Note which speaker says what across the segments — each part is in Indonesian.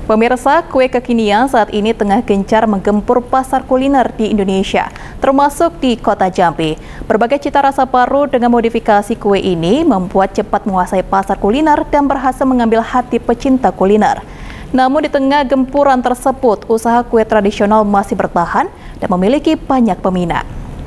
Speaker 1: Pemirsa, kue kekinian saat ini tengah gencar menggempur pasar kuliner di Indonesia, termasuk di kota Jambi. Berbagai cita rasa baru dengan modifikasi kue ini membuat cepat menguasai pasar kuliner dan berhasil mengambil hati pecinta kuliner. Namun di tengah gempuran tersebut, usaha kue tradisional masih bertahan dan memiliki banyak peminat.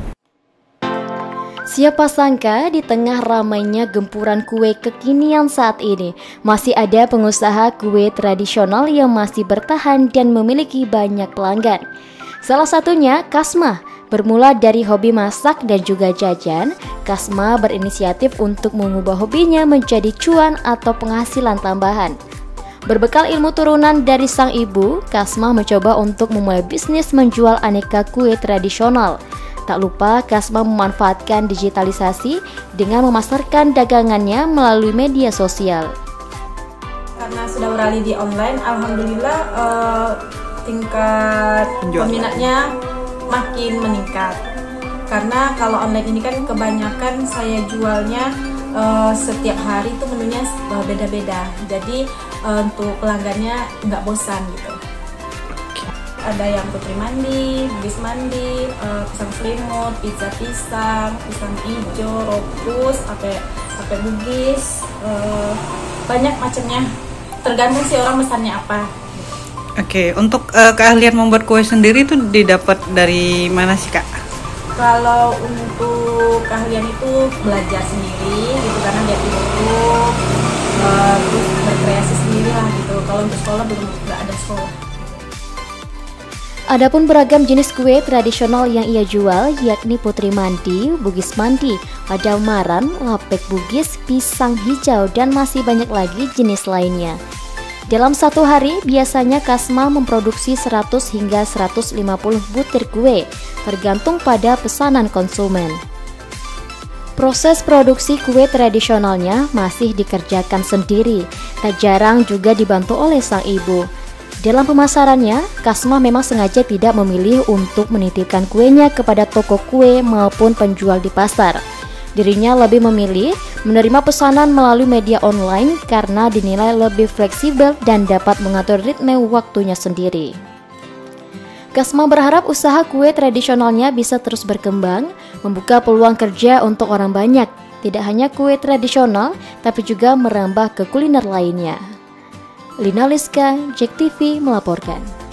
Speaker 2: Siapa sangka di tengah ramainya gempuran kue kekinian saat ini, masih ada pengusaha kue tradisional yang masih bertahan dan memiliki banyak pelanggan. Salah satunya Kasma. Bermula dari hobi masak dan juga jajan, Kasma berinisiatif untuk mengubah hobinya menjadi cuan atau penghasilan tambahan. Berbekal ilmu turunan dari sang ibu, Kasma mencoba untuk memulai bisnis menjual aneka kue tradisional. Tak lupa, Kasma memanfaatkan digitalisasi dengan memasarkan dagangannya melalui media sosial.
Speaker 3: Karena sudah beralih di online, alhamdulillah tingkat peminatnya makin meningkat. Karena kalau online ini kan kebanyakan saya jualnya setiap hari itu menunya beda-beda. Jadi untuk pelanggannya nggak bosan gitu. Ada yang putri mandi, bugis mandi, pisang selimut, pizza pisang hijau, ropus, sampai bugis, banyak macamnya. Tergantung sih orang pesannya apa.
Speaker 4: Oke, untuk keahlian membuat kue sendiri itu didapat dari mana sih, Kak?
Speaker 3: Kalau untuk keahlian itu belajar sendiri gitu, karena dia YouTube, terus berkreasi sendiri lah gitu. Kalau untuk sekolah belum, nggak ada sekolah.
Speaker 2: Adapun beragam jenis kue tradisional yang ia jual yakni putri mandi, bugis mandi, ada maran, lapek bugis, pisang hijau, dan masih banyak lagi jenis lainnya. Dalam satu hari, biasanya Kasma memproduksi 100 hingga 150 butir kue, tergantung pada pesanan konsumen. Proses produksi kue tradisionalnya masih dikerjakan sendiri, tak jarang juga dibantu oleh sang ibu. Dalam pemasarannya, Kasma memang sengaja tidak memilih untuk menitipkan kuenya kepada toko kue maupun penjual di pasar. Dirinya lebih memilih menerima pesanan melalui media online karena dinilai lebih fleksibel dan dapat mengatur ritme waktunya sendiri. Kasma berharap usaha kue tradisionalnya bisa terus berkembang, membuka peluang kerja untuk orang banyak, tidak hanya kue tradisional, tapi juga merambah ke kuliner lainnya. Lina Liska, JEK TV melaporkan.